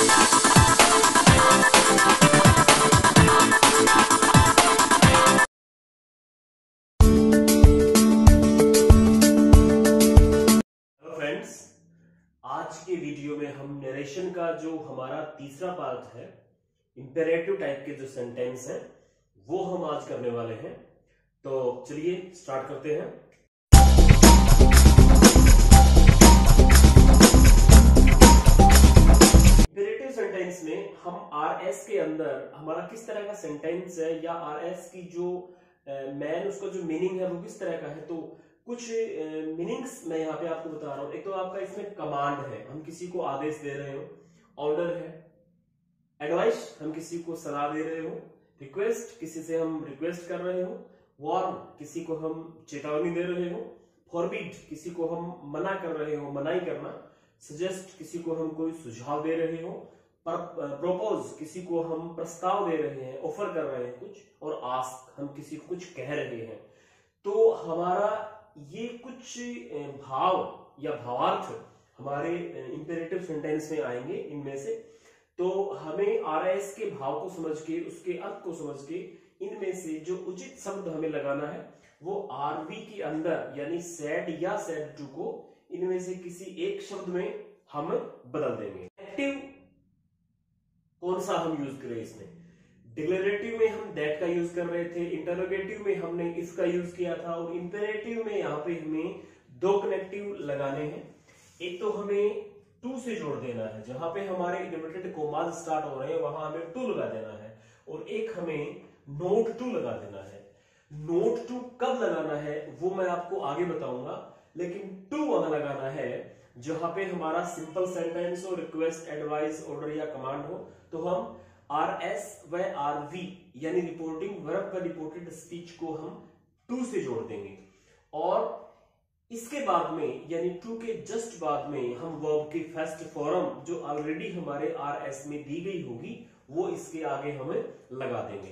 आज के वीडियो में हम नरेशन का जो हमारा तीसरा पार्ट है, इंपेरेटिव टाइप के जो सेंटेंस हैं वो हम आज करने वाले हैं। तो चलिए स्टार्ट करते हैं। इंपेरेटिव सेंटेंस में हम आरएस के अंदर हमारा किस तरह का सेंटेंस है या आरएस की जो उसका जो मीनिंग है वो किस तरह का है, तो कुछ मीनिंग्स मैं यहाँ पे आपको बता रहा हूं। एक तो आपका इसमें कमांड है, हम किसी को आदेश दे रहे हो, ऑर्डर है, एडवाइस हम किसी को सलाह दे रहे हो, रिक्वेस्ट किसी से हम रिक्वेस्ट कर रहे हो, वार्न किसी को हम चेतावनी दे रहे हो, फॉरबिड किसी को हम मना कर रहे हो, मनाही करना, सजेस्ट किसी को हम कोई सुझाव दे रहे हो, प्रोपोज किसी को हम प्रस्ताव दे रहे हैं, ऑफर कर रहे हैं कुछ, और आस्क हम किसी को कुछ कह रहे हैं। तो हमारा ये कुछ भाव या भावार्थ हमारे इंपेरेटिव सेंटेंस में आएंगे इनमें से। तो हमें आरएस के भाव को समझ के, उसके अर्थ को समझ के, इनमें से जो उचित शब्द हमें लगाना है वो आरबी के अंदर यानी सैड या सैड टू को इनमें से किसी एक शब्द में हम बदल देंगे। एक्टिव कौन सा हम यूज करें इसमें? डिक्लेरेटिव में हम दैट का यूज कर रहे थे, इंटरोगेटिव में हमने इसका यूज किया था, और इंपेरेटिव में यहाँ पे हमें दो कनेक्टिव लगाने हैं। एक तो हमें टू से जोड़ देना है, जहां पे हमारे इनवर्टेड कोमास स्टार्ट हो रहे हैं वहां हमें टू लगा देना है, और एक हमें नोट टू लगा देना है। नोट टू कब लगाना है वो मैं आपको आगे बताऊंगा, लेकिन टू वहां लगाना है जहां पे हमारा सिंपल सेंटेंस हो, रिक्वेस्ट, एडवाइस, ऑर्डर या कमांड हो। तो हम आरएस व आरवी यानी रिपोर्टिंग वर्ब का रिपोर्टेड स्पीच को हम टू से जोड़ देंगे, और इसके बाद में यानी टू के जस्ट बाद में हम वर्ब की फर्स्ट फॉर्म जो ऑलरेडी हमारे आरएस में दी गई होगी वो इसके आगे हमें लगा देंगे।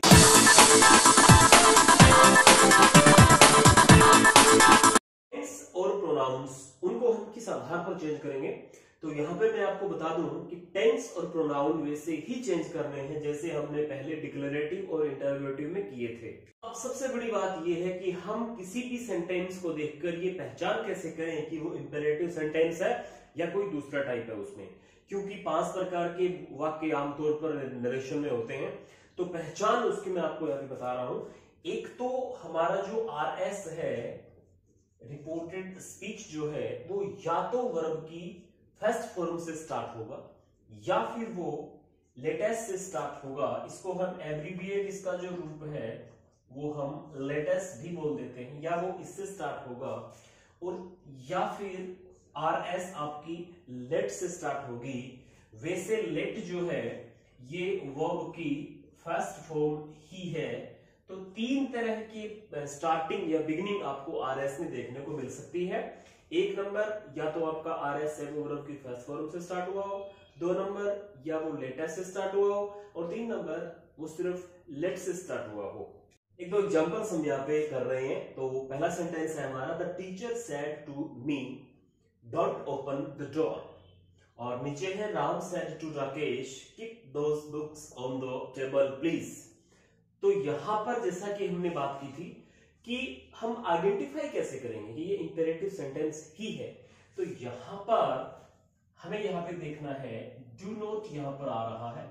टेंस और प्रोनाउंस उनको हम किस आधार पर चेंज करेंगे? तो यहां पे मैं आपको बता दूं कि टेंस और प्रोनाउन वैसे ही चेंज करने हैं जैसे हमने पहले डिक्लेरेटिव और इंटरोगेटिव में किए थे। अब सबसे बड़ी बात यह है कि हम किसी भी सेंटेंस को देखकर ये पहचान कैसे करें कि वो इंपेरेटिव सेंटेंस है या कोई दूसरा टाइप है उसमें, क्योंकि 5 प्रकार के वाक्य आमतौर पर नरेशन में होते हैं। तो पहचान उसकी मैं आपको यहाँ पे बता रहा हूं। एक तो हमारा जो आरएस है, रिपोर्टेड स्पीच जो है, वो या तो वर्ब की फर्स्ट फॉर्म से स्टार्ट होगा या फिर वो लेटेस्ट से स्टार्ट होगा। इसको हम एब्रिविएट, इसका जो रूप है वो हम लेटेस्ट भी बोल देते हैं, या वो इससे स्टार्ट होगा, और या फिर आरएस आपकी लेट से स्टार्ट होगी। वैसे लेट जो है ये वर्ब की फर्स्ट फॉर्म ही है। तो 3 तरह की स्टार्टिंग या बिगिनिंग आपको आरएस में देखने को मिल सकती है। एक नंबर या तो आपका आरएस है वो वर्ब की फर्स्ट फॉर्म से स्टार्ट हुआ हो, 2 नंबर या वो लेटेस्ट से स्टार्ट हुआ हो, और 3 नंबर वो सिर्फ लेट से स्टार्ट हुआ हो। एक दो एग्जांपल्स हम यहाँ पे कर रहे हैं। तो पहला सेंटेंस है हमारा, the teacher said to me don't open the door, और नीचे है Ram said to Rakesh keep those books on the table please. तो यहां पर जैसा कि हमने बात की थी कि हम आइडेंटिफाई कैसे करेंगे कि ये इंपेरेटिव सेंटेंस ही है। तो यहां पर हमें यहां पे देखना है, डू नॉट यहां पर आ रहा है,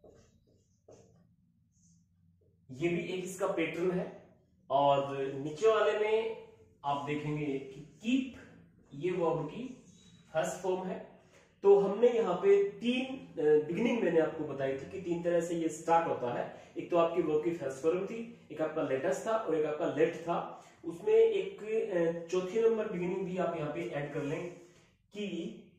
ये भी एक इसका पैटर्न है। और नीचे वाले में आप देखेंगे कि कीप ये वर्ब की फर्स्ट फॉर्म है। तो हमने यहाँ पे 3 बिगिनिंग मैंने आपको बताई थी कि 3 तरह से ये स्टार्ट होता है। एक तो आपकी वर्ब की फर्स्ट फॉर्म थी, एक आपका लेटेस्ट था, और एक आपका लेट था। उसमें एक चौथी नंबर बिगिनिंग भी आप यहाँ पे ऐड कर लें कि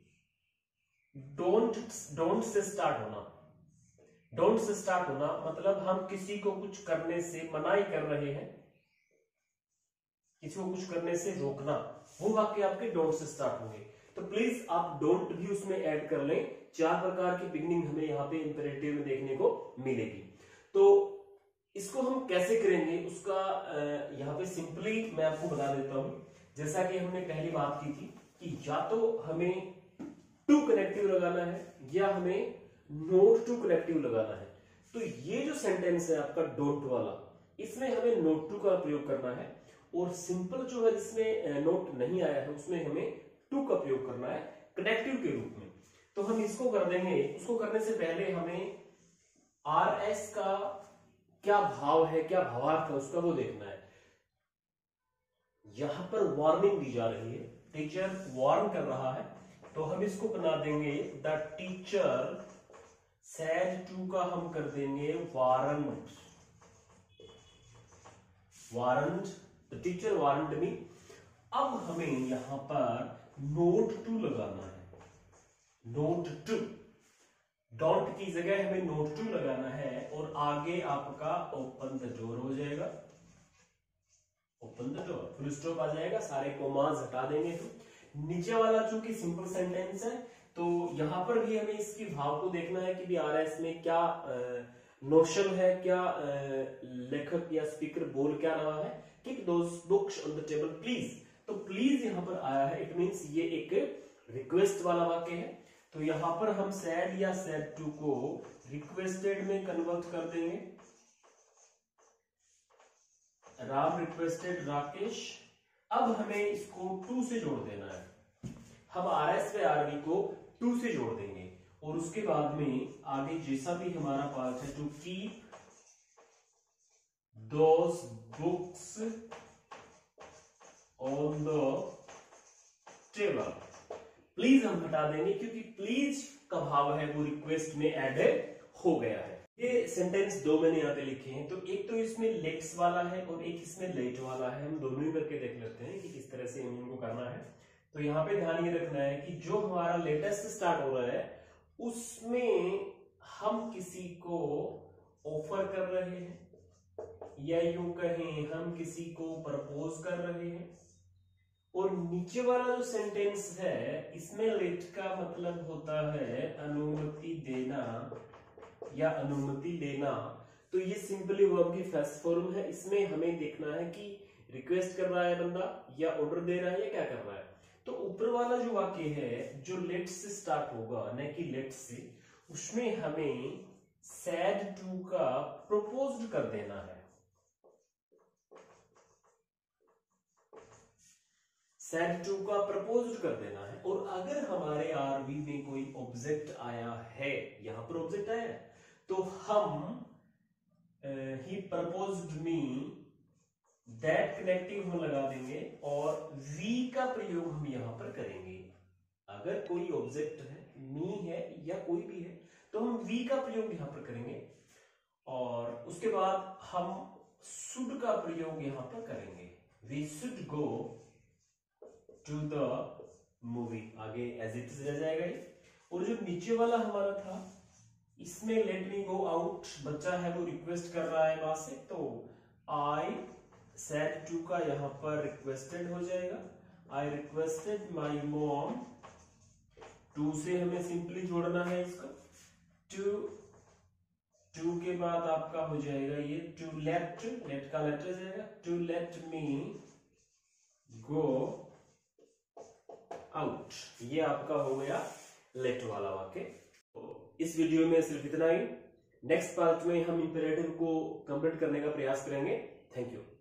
डोंट से स्टार्ट होना। डोंट से स्टार्ट होना मतलब हम किसी को कुछ करने से मनाही कर रहे हैं, किसी को कुछ करने से रोकना, वो वाक्य आपके डोंट से स्टार्ट होंगे। तो प्लीज आप डोंट भी उसमें ऐड कर लें। 4 प्रकार की बिगिनिंग हमें यहाँ पे इंपेरेटिव में देखने को मिलेगी। तो इसको हम कैसे करेंगे उसका यहाँ पे सिंपली मैं आपको बता देता हूं। जैसा कि हमने पहली बात की थी कि या तो हमें टू कनेक्टिव लगाना है या हमें नोट टू कनेक्टिव लगाना है। तो ये जो सेंटेंस है आपका डोंट वाला, इसमें हमें नोट टू का प्रयोग करना है, और सिंपल जो है जिसमें नोट नहीं आया है उसमें हमें टू का प्रयोग करना है कनेक्टिव के रूप में। तो हम इसको कर देंगे। उसको करने से पहले हमें आर एस का क्या भाव है, क्या भावार्थ है, उसका वो देखना है। यहां पर वार्निंग दी जा रही है, टीचर वार्न कर रहा है, तो हम इसको बना देंगे द टीचर सैड टू का हम कर देंगे warned. Warned, the teacher warned me. अब हमें यहां पर नोट टू लगाना है, नोट टू। डोंट की जगह हमें नोट टू लगाना है, और आगे आपका ओपन द डोर हो जाएगा, open the door, full stop आ जाएगा, सारे कोमास हटा देंगे। तो नीचे वाला चूंकि सिंपल सेंटेंस है, तो यहां पर भी हमें इसकी भाव को देखना है कि भी आरएस में क्या नोशन है, क्या लेखक या स्पीकर बोल क्या रहा है। Keep those books on the table please. तो प्लीज यहां पर आया है, इट मींस ये एक रिक्वेस्ट वाला वाक्य है। तो यहां पर हम सैड या सैड टू को रिक्वेस्टेड में कन्वर्ट कर देंगे। राम रिक्वेस्टेड राकेश। अब हमें इसको टू से जोड़ देना है। हम आर एस पे आरवी को टू से जोड़ देंगे, और उसके बाद में आगे जैसा भी हमारा पार्ट है, to keep those books on the table. Please हम हटा देंगे, क्योंकि प्लीज का भाव है वो रिक्वेस्ट में ऐड हो गया है। ये सेंटेंस दो मैंने यहाँ पे लिखे हैं, तो एक तो इसमें लेट्स वाला है और एक इसमें लेट वाला है। हम दोनों ही करके देख लेते हैं कि किस तरह से इनको करना है। तो यहाँ पे ध्यान ये रखना है कि जो हमारा लेटेस्ट स्टार्ट हो रहा है उसमें हम किसी को ऑफर कर रहे हैं, या यूं कहें हम किसी को प्रपोज कर रहे हैं। और नीचे वाला जो सेंटेंस है इसमें लेट का मतलब होता है अनुमति देना या अनुमति लेना। तो ये सिंपली वर्ब की फर्स्ट फॉर्म है। इसमें हमें देखना है कि रिक्वेस्ट कर रहा है बंदा, या ऑर्डर दे रहा है, या क्या कर रहा है। तो ऊपर वाला जो वाक्य है जो लेट्स से स्टार्ट होगा, न कि लेट्स से, उसमें हमें सैड टू का प्रपोज्ड कर देना है। सैड टू का प्रपोज्ड कर देना है। और अगर हमारे आरवी में कोई ऑब्जेक्ट आया है, यहां पर ऑब्जेक्ट आया है, तो हम ही प्रपोज्ड मी, दैट कनेक्टिव हम लगा देंगे, और वी का प्रयोग हम यहां पर करेंगे। अगर कोई ऑब्जेक्ट है, मी है या कोई भी है, तो हम वी का प्रयोग यहां पर करेंगे, और उसके बाद हम शुड का प्रयोग यहां पर करेंगे। We should go to the movie, आगे एज इट इज रह जाएगा ये। और जो नीचे वाला हमारा था, इसमें लेट मी गो आउट, बच्चा है वो रिक्वेस्ट कर रहा है वहां से, तो आई सैड टू का यहां पर रिक्वेस्टेड हो जाएगा। I requested my mom. To से हमें सिंपली जोड़ना है इसको। टू के बाद आपका हो जाएगा ये टू लेट, लेट का लेटर जाएगा, to let me go out. ये आपका हो गया लेट वाला वाक्य। तो इस वीडियो में सिर्फ इतना ही। नेक्स्ट पार्ट में हम इंपेरेटिव को कंप्लीट करने का प्रयास करेंगे। Thank you.